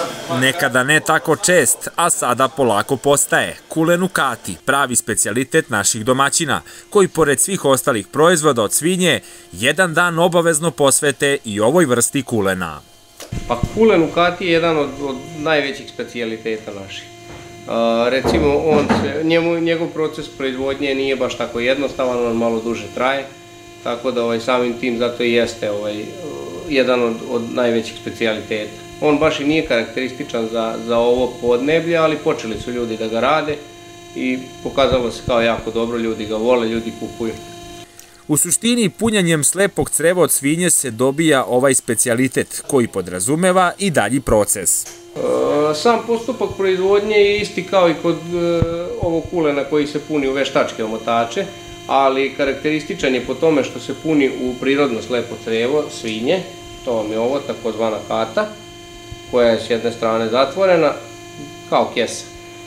Nekada ne tako čest, a sada polako postaje. Kulen u kati, pravi specijalitet naših domaćina, koji pored svih ostalih proizvoda od svinje, jedan dan obavezno posvete i ovoj vrsti kulena. Pa kulen u kati je jedan od najvećih specijaliteta naših. Recimo, njegov proces proizvodnje nije baš tako jednostavan, on malo duže traje, tako da samim tim zato i jeste jedan od najvećih specijaliteta. On baš i nije karakterističan za ovo podneblje, ali počeli su ljudi da ga rade i pokazalo se kao jako dobro, ljudi ga vole, ljudi kupuju. U suštini, punjanjem slepog creva od svinje se dobija ovaj specijalitet, koji podrazumeva i dalji proces. Sam postupak proizvodnje je isti kao i kod ovog kulena koji se puni u veštačke omotače, ali karakterističan je po tome što se puni u prirodno slepo crevo svinje, to vam je ovo takozvana kata, koja je s jedne strane zatvorena kao kesa.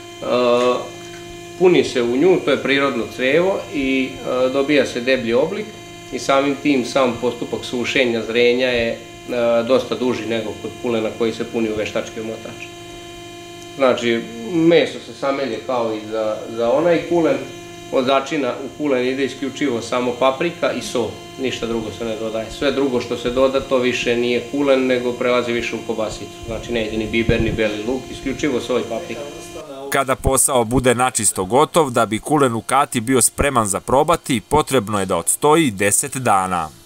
Puni se u nju, to je prirodno crevo i dobija se deblji oblik i samim tim sam postupak sušenja, zrenja je dosta duži nego kod kulena koji se puni u veštačke omotače. Znači, meso se samelje kao i za onaj kulen, od začina u kulen ide isključivo samo paprika i so, ništa drugo se ne dodaje. Sve drugo što se doda to više nije kulen, nego prelazi više u kobasicu. Znači ne ide ni biber, ni beli luk, isključivo so i paprika. Kada posao bude načisto gotov, da bi kulen u kati bio spreman za probati, potrebno je da odstoji 10 dana.